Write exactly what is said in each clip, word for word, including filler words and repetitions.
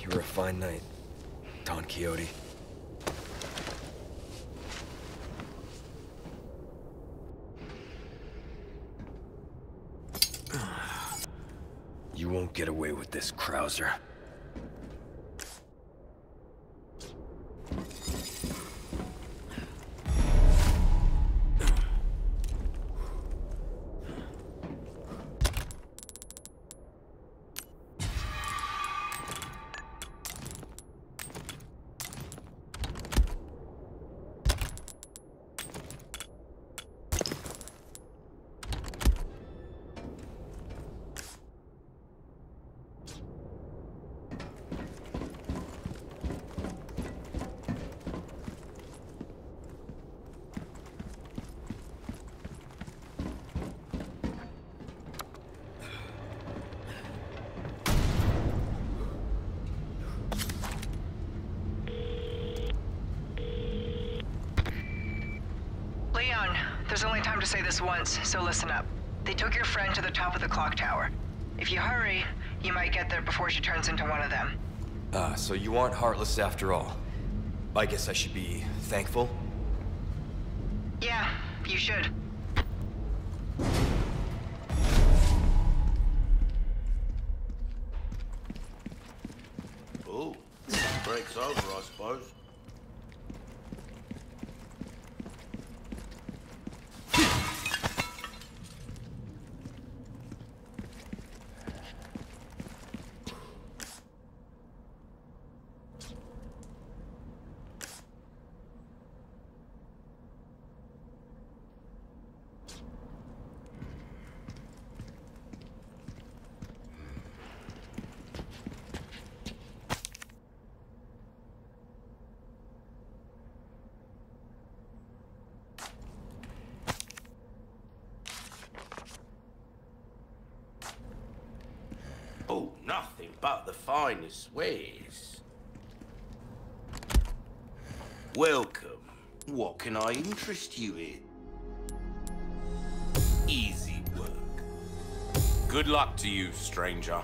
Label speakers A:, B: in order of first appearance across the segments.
A: You're a fine knight, Don Quixote. You won't get away with this, Krauser.
B: Leon, there's only time to say this once, so listen up. They took your friend to the top of the clock tower. If you hurry, you might get there before she turns into one of them.
A: Ah, so you aren't heartless after all. I guess I should be thankful?
B: Yeah, you should.
C: Oh, break's over, I suppose. Oh, nothing but the finest wares. Welcome. What can I interest you in? Easy work.
D: Good luck to you, stranger.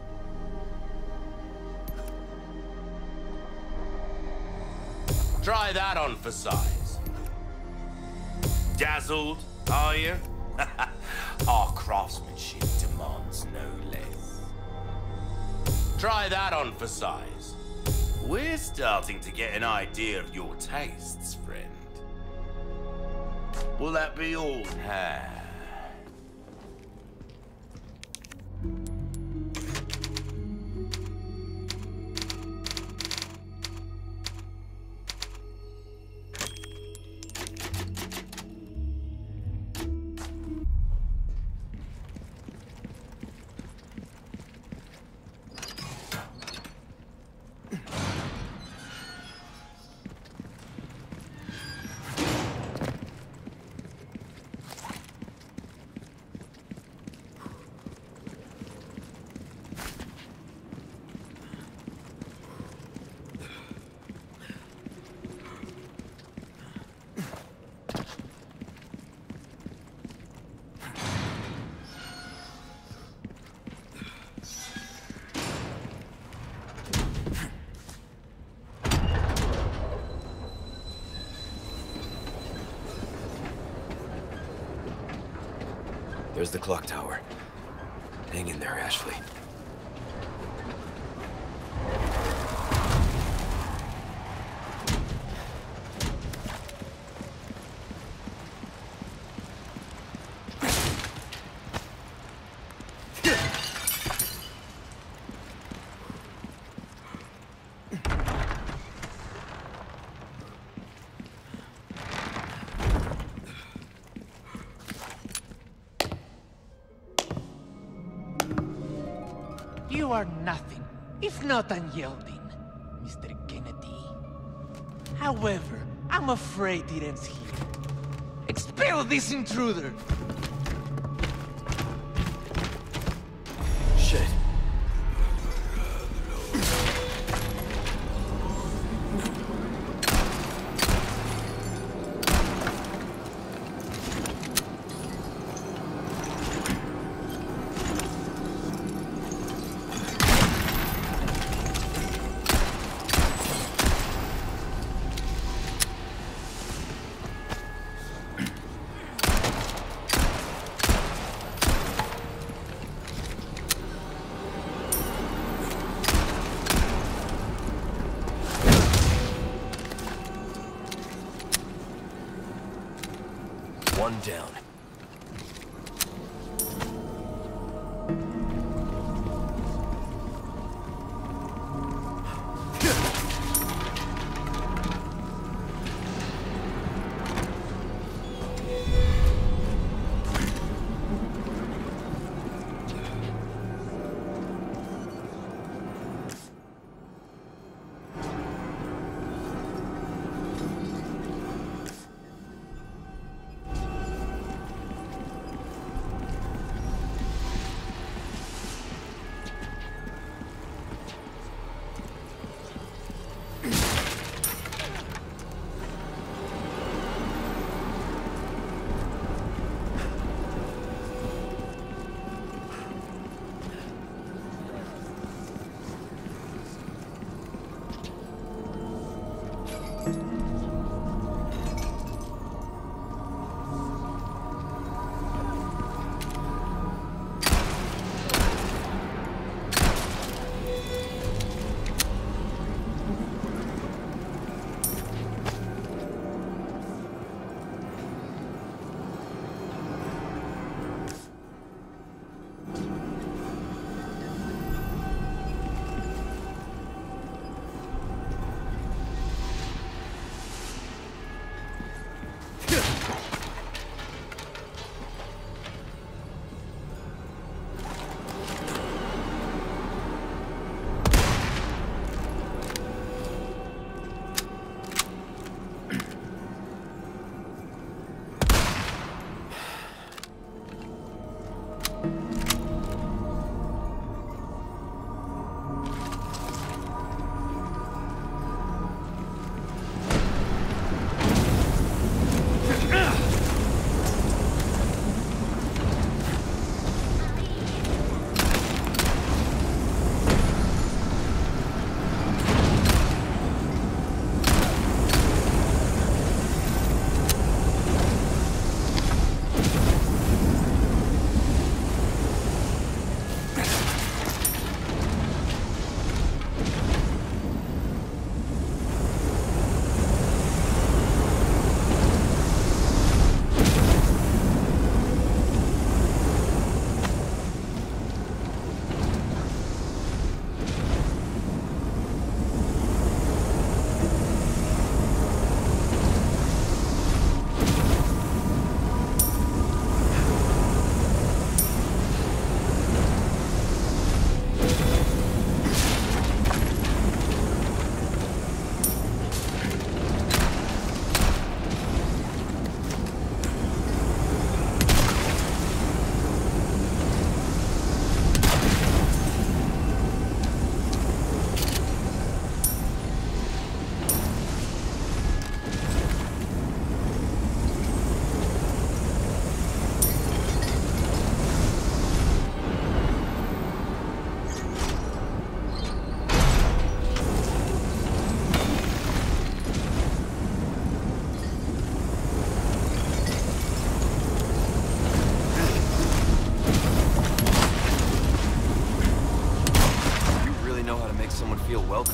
D: Try that on for size.
C: Dazzled, are you?
D: Our craftsmanship demands no less. Try that on for size.
C: We're starting to get an idea of your tastes, friend. Will that be all?
D: Ah.
A: There's the clock tower. Hang in there, Ashley.
E: You are nothing, if not unyielding, Mister Kennedy. However, I'm afraid it ends here. Expel this intruder!
A: Shit. one down. feel welcome.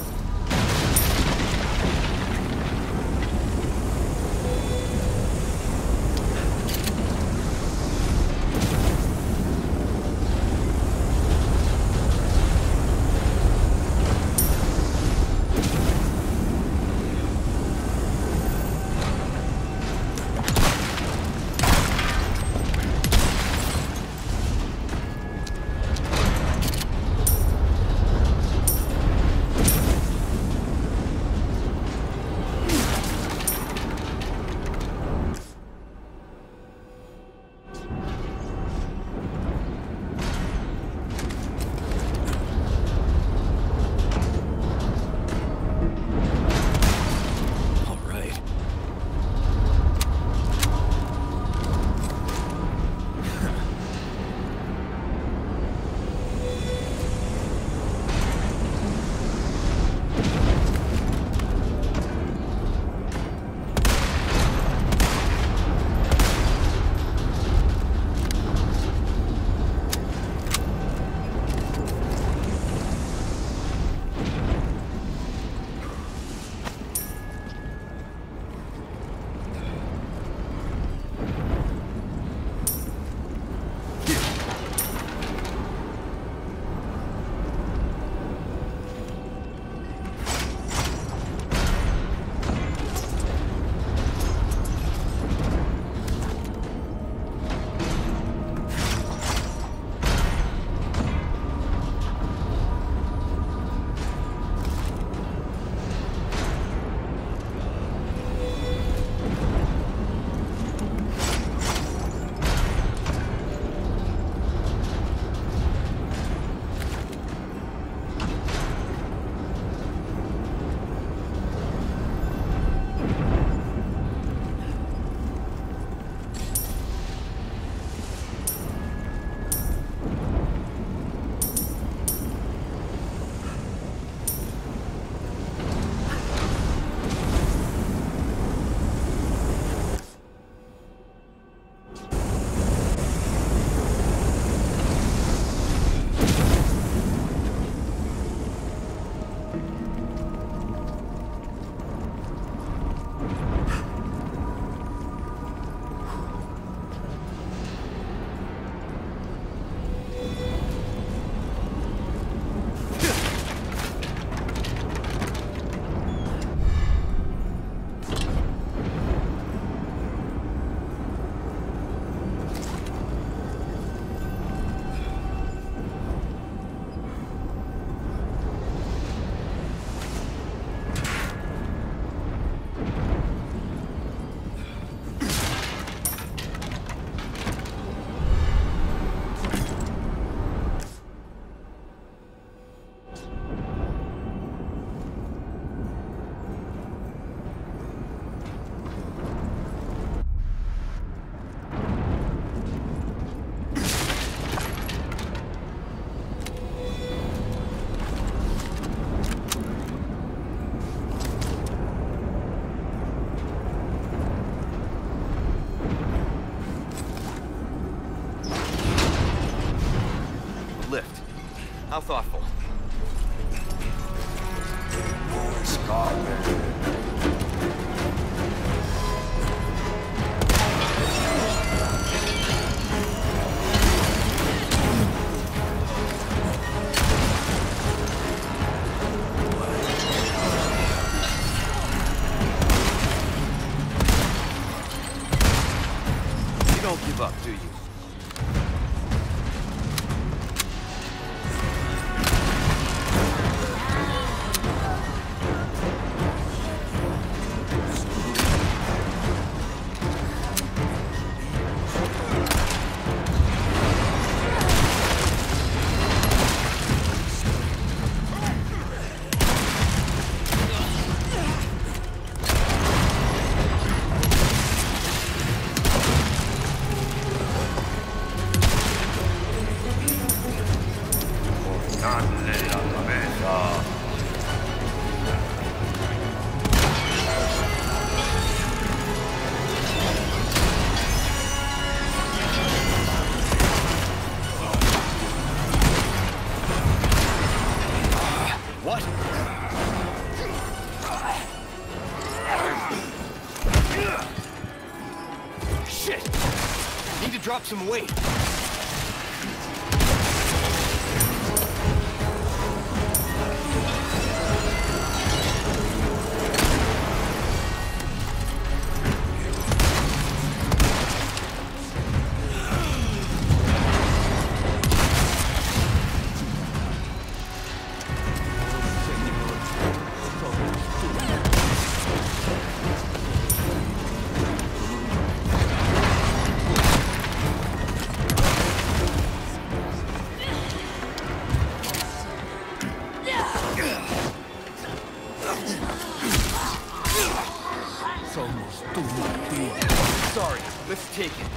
A: How thoughtful. You don't give up, do you?
F: What? Shit! Need to drop some weight.
A: Sorry, let's take it.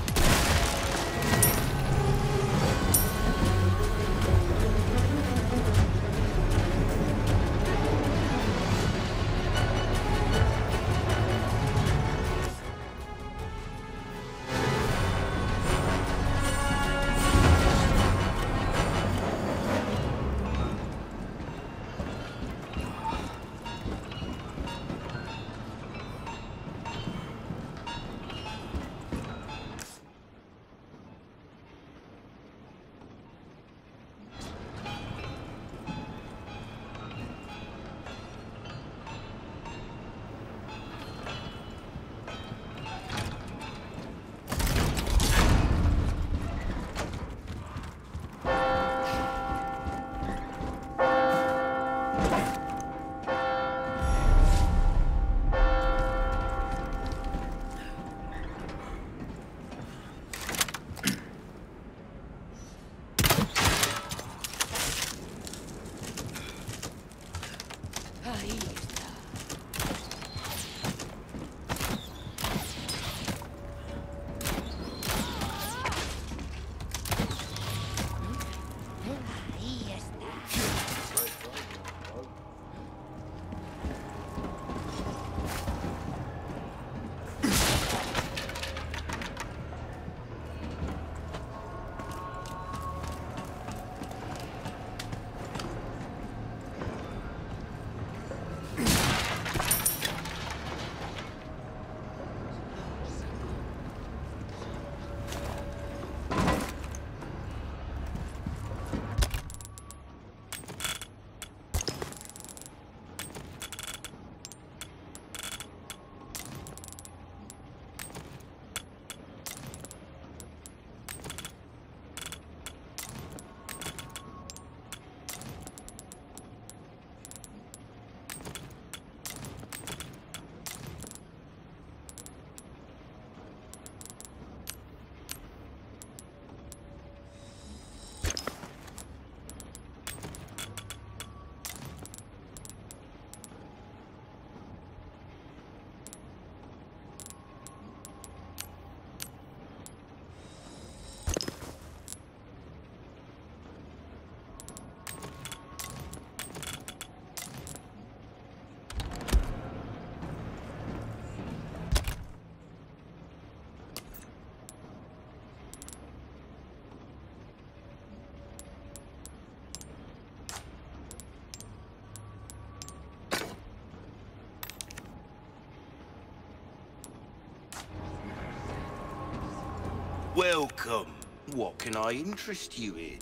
C: Welcome. What can I interest you in?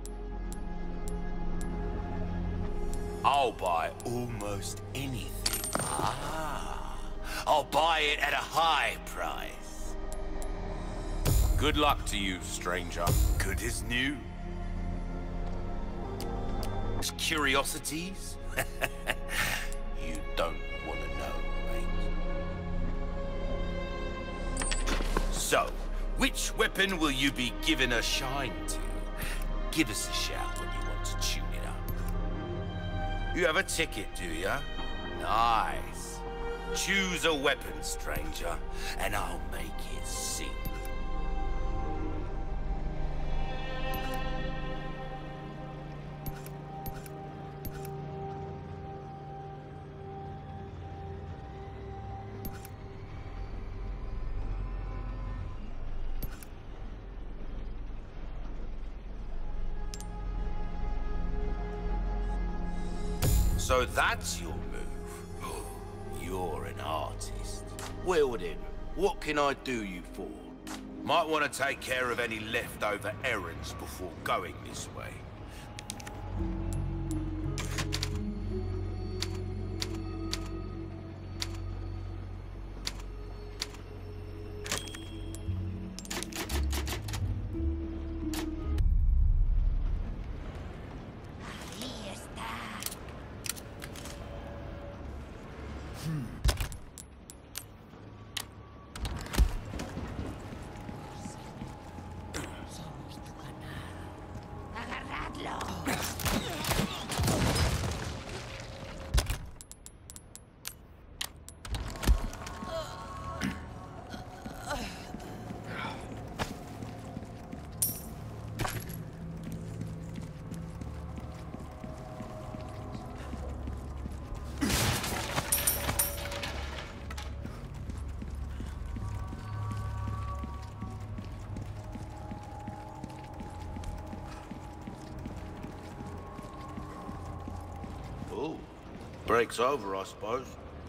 C: I'll buy almost anything. Ah, I'll buy it at a high price. Good luck to you, stranger. Good as new. Curiosities? You don't want to know, mate. So, which weapon will you be giving a shine to? Give us a shout when you want to tune it up. You have a ticket, do ya? Nice. Choose a weapon, stranger, and I'll make it sing. So that's your move. You're an artist. Well then, what can I do you for? Might want to take care of any leftover errands before going this way. Oh, break's over, I suppose.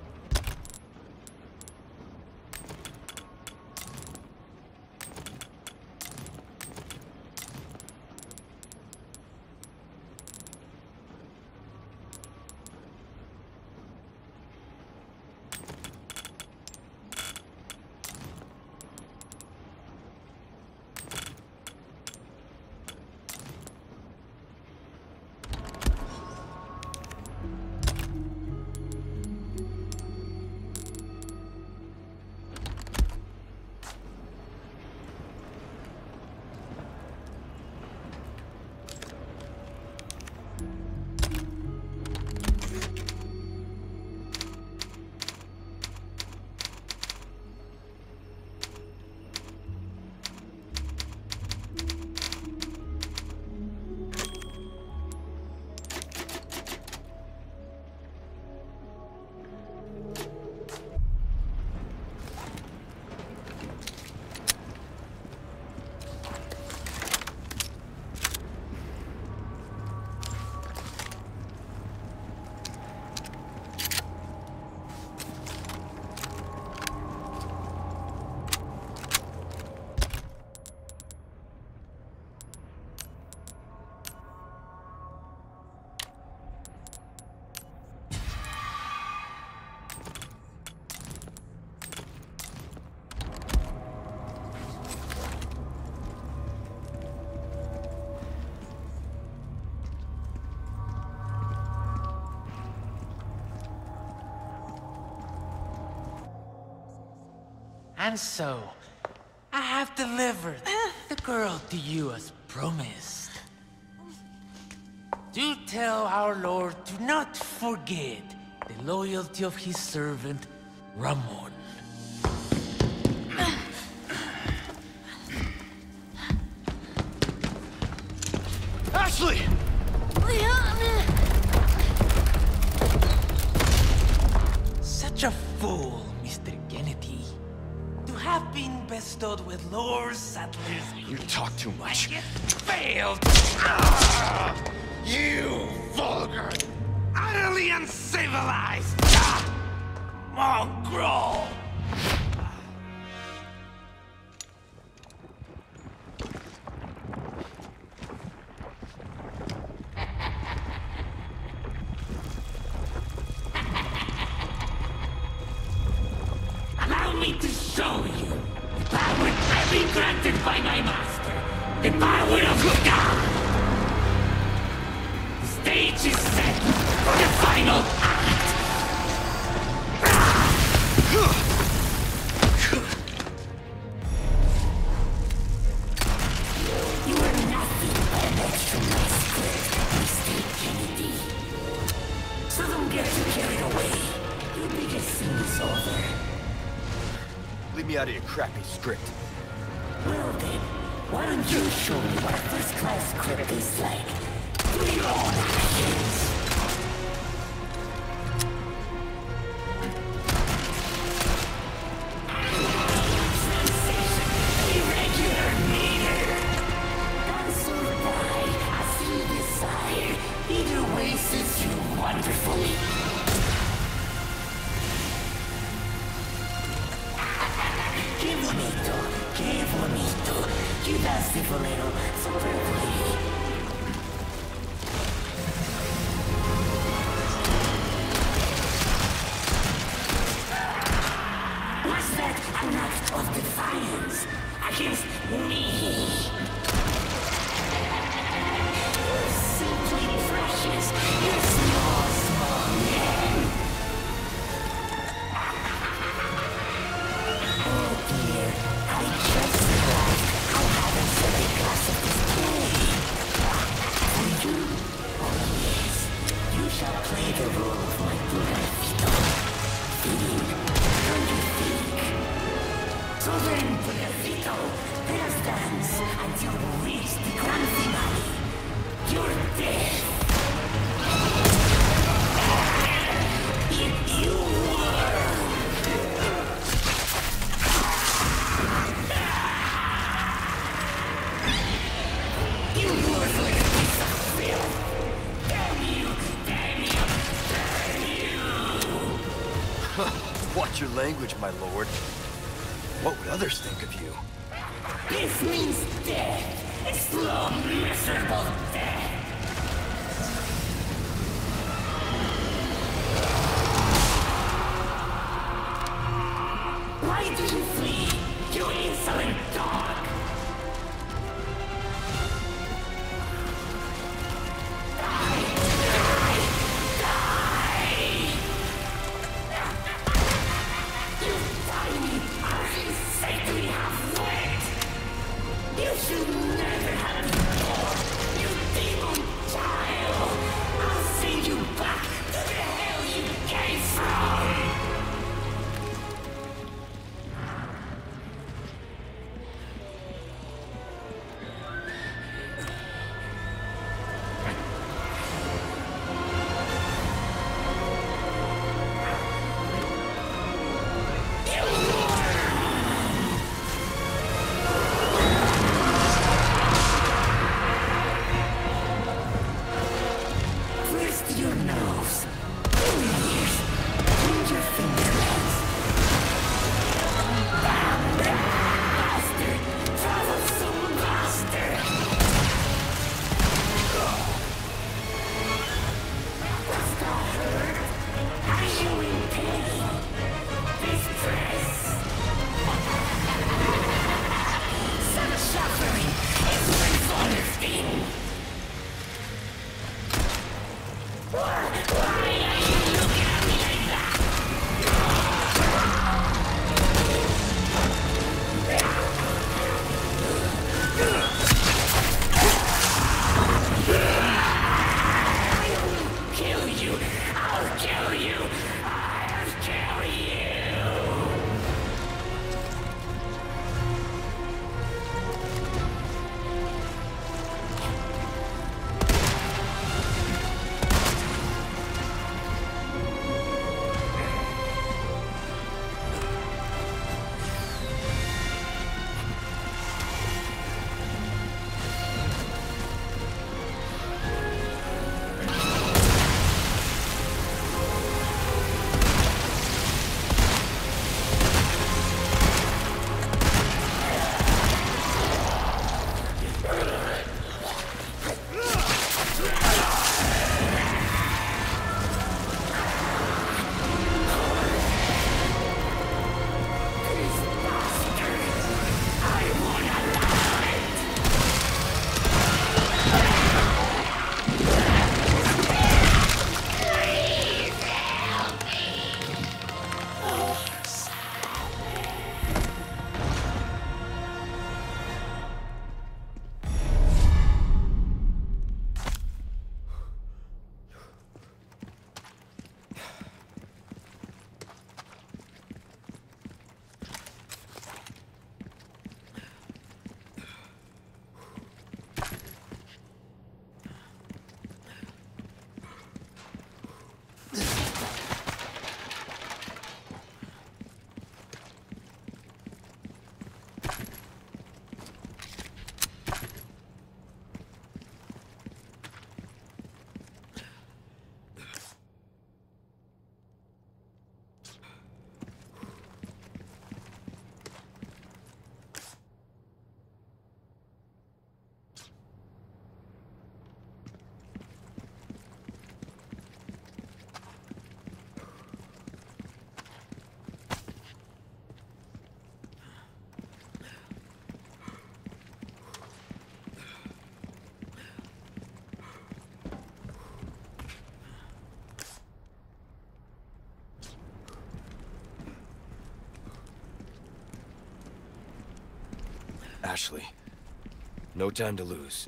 E: And so, I have delivered the girl to you as promised. Do tell our Lord to not forget the loyalty of his servant, Ramon.
F: Ashley!
E: Such a fool, Mister Kennedy. To have been bestowed with Lord Saddler's...
F: You talk too much.
E: Like it failed!
F: Ah, you vulgar,
E: Utterly uncivilized! Ah! Mongrel!
G: my master, the power of God. The stage is set for the final act. You are nothing but an extra my script, Mister Kennedy. So don't get too carried away. Your biggest scene is over.
F: Leave me out of your crappy script.
G: Well then, why don't you show me what a first-class script is like? Through your own actions. Irregular meter. Answer by as you desire. Either way suits you wonderfully. Qué bonito, qué bonito. You danced it a little superbly. Was that an act of defiance against me? You're simply precious. You're small, small man. Oh dear, I just realized I haven't said a glass of this tea. For you, oh yes, you shall play the role of my Purafito. Feeling, don't you think? So then, Purafito, let us dance until we reach the grand finale. Your death. If you were... You worthless piece of filth! Damn you! Damn you! Damn you!
F: Watch your language, my lord. What would others think of you?
G: This means death! A slow, miserable death! Why did you flee, you insolent dog? You should never have been born, you demon child! I'll send you back to the hell you came from! First your nose, then your ears, then your fingernails. Bam, bam, bastard! Troublesome bastard! Does that hurt? Are you in pain? Distress? Some suffering is worth understanding. Why, why are you looking at me like that? I'll kill you! I'll kill you! I'll kill you!
A: Ashley, no time to lose.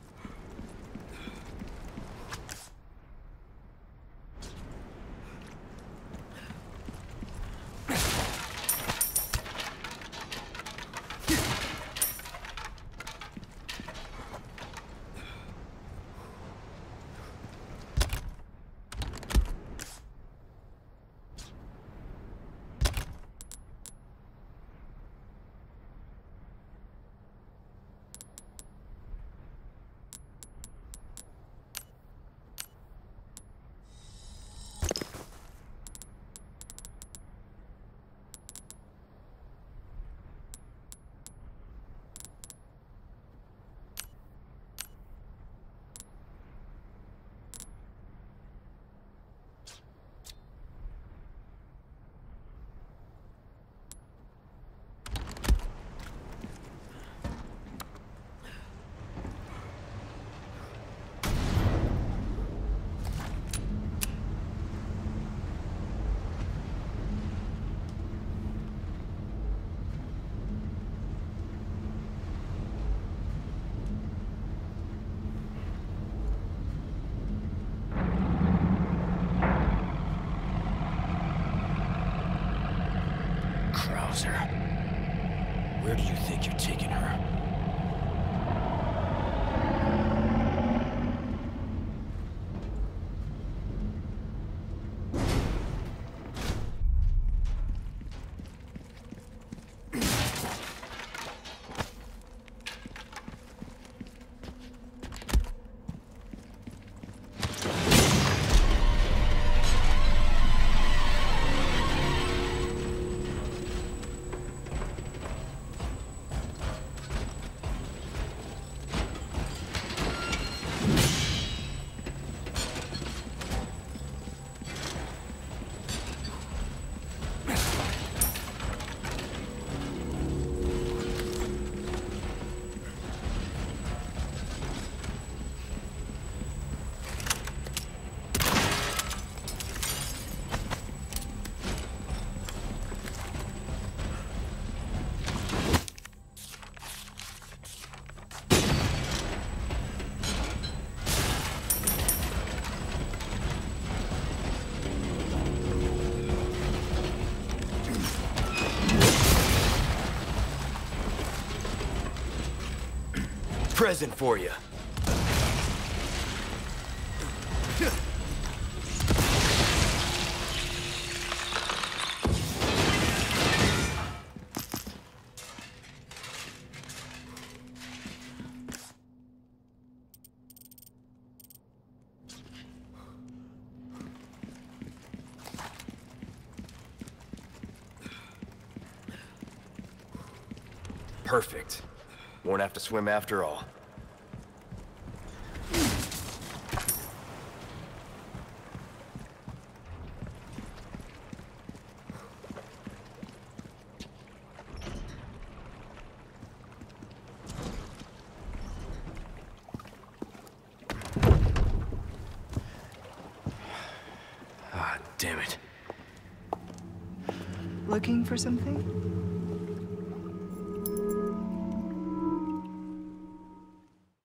A: Where do you think you're taking her? Present for you. Perfect. Won't have to swim after all. Ah, damn it.
H: Looking for something?